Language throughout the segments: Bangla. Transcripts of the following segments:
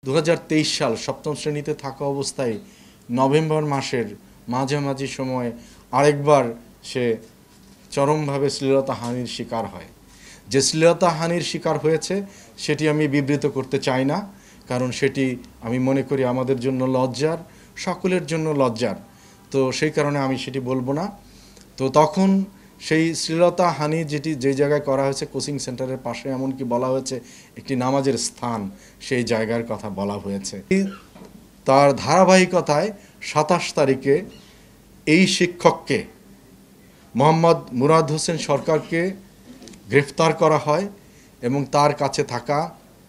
2023 সাল সপ্তম শ্রেণীতে থাকা অবস্থায় নভেম্বর মাসের মাঝামাঝি সময়ে আরেকবার সে চরমভাবে শ্লীলতাহানির শিকার হয়। যে শ্লীলতাহানির শিকার হয়েছে সেটি আমি বিবৃত করতে চাই না, কারণ সেটি আমি মনে করি আমাদের জন্য লজ্জার, সকলের জন্য লজ্জার। তো সেই কারণে আমি সেটি বলবো না। তো তখন সেই শ্লীলতাহানি যে জায়গায় করা হয়েছে কোচিং সেন্টারের পাশে, এমনকি বলা হয়েছে একটি নামাজের স্থান, সেই জায়গার কথা বলা হয়েছে। তার ধারাবাহিকতায় 27 তারিখে এই শিক্ষককে মোহাম্মদ মুরাদ হোসেন সরকারকে গ্রেফতার করা হয় এবং তার কাছে থাকা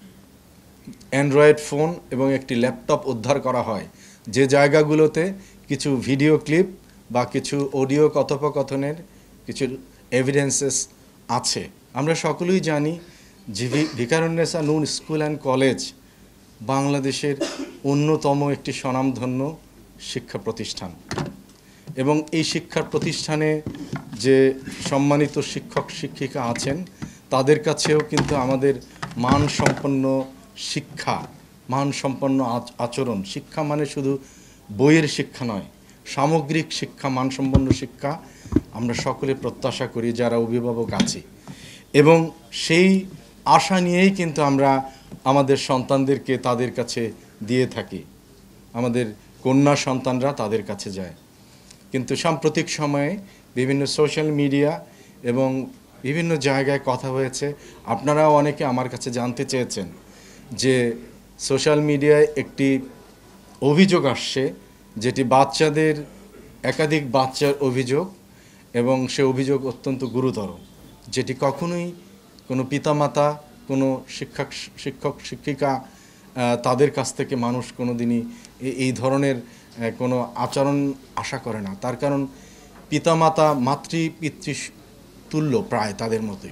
অ্যান্ড্রয়েড ফোন এবং একটি ল্যাপটপ উদ্ধার করা হয়, যে জায়গাগুলোতে কিছু ভিডিও ক্লিপ বা কিছু অডিও কথোপকথনের কিছু এভিডেন্সেস আছে। আমরা সকলেই জানি যে Viqarunnisa Noon school and college বাংলাদেশের অন্যতম একটি স্বনামধন্য শিক্ষা প্রতিষ্ঠান, এবং এই শিক্ষা প্রতিষ্ঠানে যে সম্মানিত শিক্ষক শিক্ষিকা আছেন তাদের কাছেও কিন্তু আমাদের মানসম্পন্ন শিক্ষা, মানসম্পন্ন আচরণ, শিক্ষা মানে শুধু বইয়ের শিক্ষা নয়, সামগ্রিক শিক্ষা, মানসম্পন্ন শিক্ষা আমরা সকলে প্রত্যাশা করি যারা অভিভাবক আছি, এবং সেই আশা নিয়েই কিন্তু আমরা আমাদের সন্তানদেরকে তাদের কাছে দিয়ে থাকি, আমাদের কন্যা সন্তানরা তাদের কাছে যায়। কিন্তু সাম্প্রতিক সময়ে বিভিন্ন সোশ্যাল মিডিয়া এবং বিভিন্ন জায়গায় কথা হয়েছে, আপনারাও অনেকে আমার কাছে জানতে চেয়েছেন যে সোশ্যাল মিডিয়ায় একটি অভিযোগ আসছে, যেটি বাচ্চাদের, একাধিক বাচ্চার অভিযোগ, এবং সে অভিযোগ অত্যন্ত গুরুতর, যেটি কখনোই কোনো পিতামাতা, কোনো শিক্ষক শিক্ষিকা তাদের কাছ থেকে মানুষ কোনো দিনই এই ধরনের কোনো আচরণ আশা করে না। তার কারণ পিতামাতা পিতৃ তুল্য প্রায় তাদের মতোই।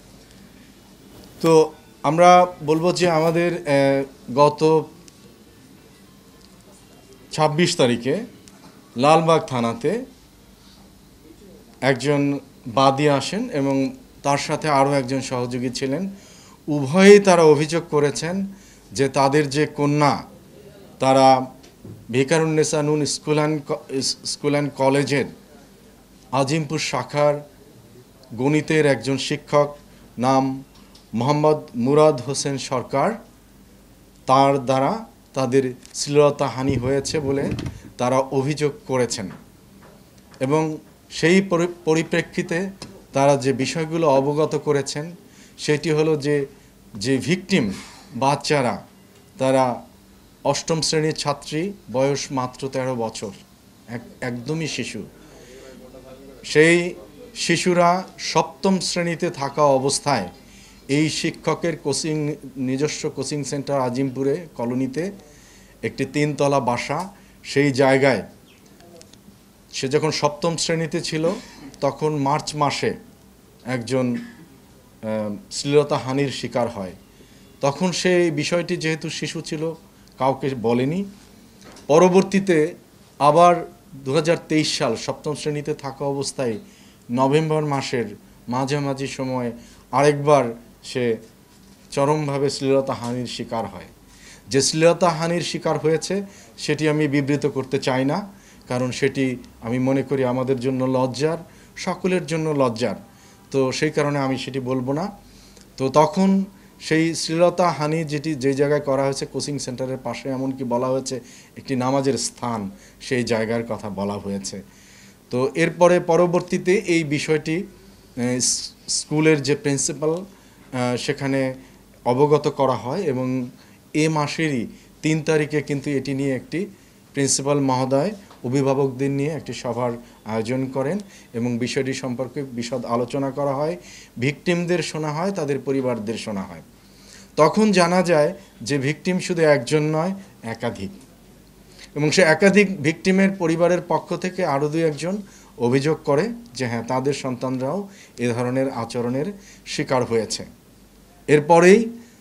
তো আমরা বলবো যে আমাদের গত 26 তারিখে লালবাগ থানাতে একজন বাদী আসেন এবং তার সাথে আরও একজন সহযোগী ছিলেন। উভয়েই তারা অভিযোগ করেছেন যে তাদের যে কন্যা, তারা ভিকারুন্নেসা নূন স্কুল অ্যান্ড কলেজের আজিমপুর শাখার গণিতের একজন শিক্ষক, নাম মোহাম্মদ মুরাদ হোসেন সরকার, তার দ্বারা তাদের শ্লীলতাহানি হয়েছে বলে তারা অভিযোগ করেছেন। এবং সেই পরিপ্রেক্ষিতে তারা যে বিষয়গুলো অবগত করেছেন সেটি হলো যে ভিকটিম বাচ্চারা, তারা 8ম শ্রেণীর ছাত্রী, বয়স মাত্র 13 বছর, একদমই শিশু। সেই শিশুরা 7ম শ্রেণীতে থাকা অবস্থায় এই শিক্ষকের নিজস্ব কোচিং সেন্টার আজিমপুরে কলোনিতে একটি 3 তলা বাসা, সেই জায়গায় সে যখন 7ম শ্রেণীতে ছিল তখন মার্চ মাসে একজন শ্লীলতাহানির শিকার হয়। তখন সেই বিষয়টি যেহেতু শিশু ছিল কাউকে বলেনি। পরবর্তীতে আবার 2023 সাল 7ম শ্রেণীতে থাকা অবস্থায় নভেম্বর মাসের মাঝামাঝি সময়ে আরেকবার সে চরমভাবে শ্লীলতাহানির শিকার হয়। যে শ্লীলতাহানির শিকার হয়েছে সেটি আমি বিবৃত করতে চাই না, কারণ সেটি আমি মনে করি আমাদের জন্য লজ্জার, সকলের জন্য লজ্জার। তো সেই কারণে আমি সেটি বলবো না। তো তখন সেই শ্লীলতাহানি যে জায়গায় করা হয়েছে কোচিং সেন্টারের পাশে, এমনকি বলা হয়েছে একটি নামাজের স্থান, সেই জায়গার কথা বলা হয়েছে। তো এরপরে পরবর্তীতে এই বিষয়টি স্কুলের যে প্রিন্সিপাল সেখানে অবগত করা হয়, এবং এ মাসেরই 3 তারিখে কিন্তু এটি নিয়ে একটি প্রিন্সিপাল মহোদয় অভিভাবকদের নিয়ে একটি সভার আয়োজন করেন এবং বিষয়টি সম্পর্কে বিশদ আলোচনা করা হয়, ভিকটিমদের শোনা হয়, তাদের পরিবারদের শোনা হয়। তখন জানা যায় যে ভিকটিম শুধু একজন নয়, একাধিক, এবং সে একাধিক ভিকটিমের পরিবারের পক্ষ থেকে আরও 2-1জন অভিযোগ করে যে হ্যাঁ, তাদের সন্তানরাও এ ধরনের আচরণের শিকার হয়েছে। এরপরেই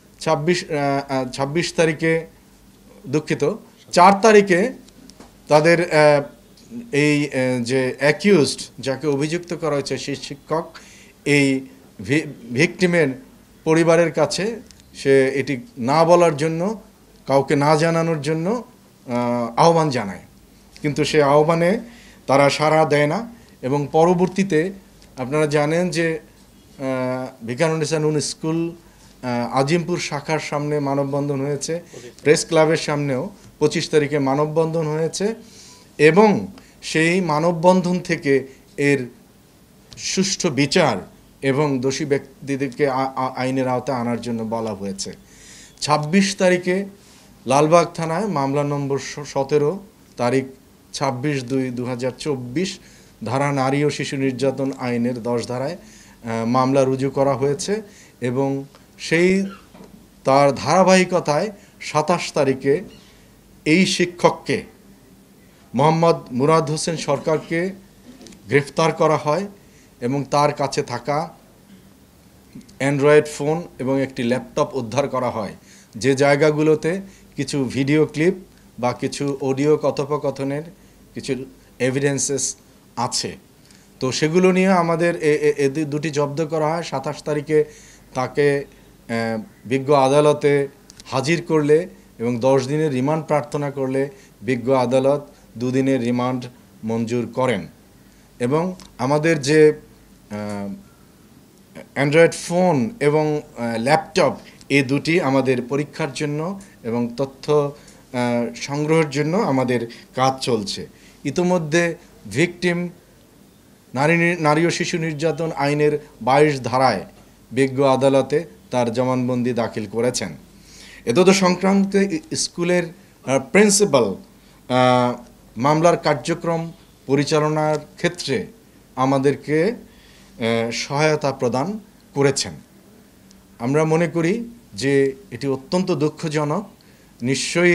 26 তারিখে, দুঃখিত, 4 তারিখে তাদের এই যে অ্যাকিউজড, যাকে অভিযুক্ত করা হয়েছে, সেই শিক্ষক এই ভিকটিমের পরিবারের কাছে সে এটি না বলার জন্য কাউকে না জানানোর জন্য আহ্বান জানায়, কিন্তু সে আহ্বানে তারা সাড়া দেয় না। এবং পরবর্তীতে আপনারা জানেন যে ভিকারুননিসা নূন স্কুল আজিমপুর শাখার সামনে মানববন্ধন হয়েছে, প্রেস ক্লাবের সামনেও 25 তারিখে মানববন্ধন হয়েছে, এবং সেই মানববন্ধন থেকে এর সুষ্ঠু বিচার এবং দোষী ব্যক্তিদেরকে আইনের আওতায় আনার জন্য বলা হয়েছে। 26 তারিখে লালবাগ থানায় মামলা নম্বর 17 তারিখ 26/2/2024 ধারা নারী ও শিশু নির্যাতন আইনের 10 ধারায় মামলা রুজু করা হয়েছে, এবং সেই তার ধারাবাহিকতায় 27 তারিখে এই শিক্ষককে মোহাম্মদ মুরাদ হোসেন সরকারকে গ্রেফতার করা হয় এবং তার কাছে থাকা অ্যান্ড্রয়েড ফোন এবং একটি ল্যাপটপ উদ্ধার করা হয়, যে জায়গাগুলোতে কিছু ভিডিও ক্লিপ বা কিছু অডিও কথোপকথনের কিছু এভিডেন্সেস আছে। তো সেগুলো নিয়ে আমাদের দুটি জব্দ করা হয়। 27 তারিখে তাকে বিজ্ঞ আদালতে হাজির করলে এবং 10 দিনের রিমান্ড প্রার্থনা করলে বিজ্ঞ আদালত 2 দিনের রিমান্ড মঞ্জুর করেন। এবং আমাদের যে অ্যান্ড্রয়েড ফোন এবং ল্যাপটপ, এই দুটি আমাদের পরীক্ষার জন্য এবং তথ্য সংগ্রহের জন্য আমাদের কাজ চলছে। ইতোমধ্যে ভিকটিম নারী ও শিশু নির্যাতন আইনের 22 ধারায় বিজ্ঞ আদালতে তার জবানবন্দি দাখিল করেছেন। এতদ সংক্রান্ত স্কুলের প্রিন্সিপাল মামলার কার্যক্রম পরিচালনার ক্ষেত্রে আমাদেরকে সহায়তা প্রদান করেছেন। আমরা মনে করি যে এটি অত্যন্ত দুঃখজনক। নিশ্চয়ই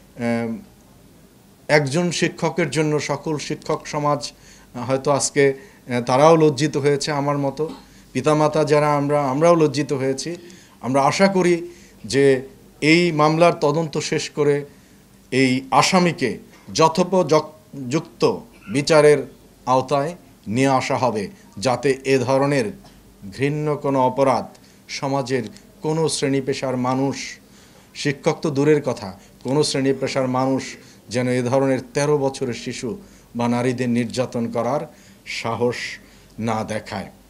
একজন শিক্ষকের জন্য সকল শিক্ষক সমাজ হয়তো আজকে তারাও লজ্জিত হয়েছে, আমার মতো পিতামাতা যারা আমরাও লজ্জিত হয়েছি। আমরা আশা করি যে এই মামলার তদন্ত শেষ করে এই আসামিকে যথোপযুক্ত বিচারের আওতায় নিয়ে আসা হবে, যাতে এ ধরনের ঘৃণ্য কোনো অপরাধ সমাজের কোনো শ্রেণী পেশার মানুষ, শিক্ষক তো দূরের কথা, কোনো শ্রেণী পেশার মানুষ যেন এ ধরনের 13 বছরের শিশু বা নারীদের নির্যাতন করার সাহস না দেখায়।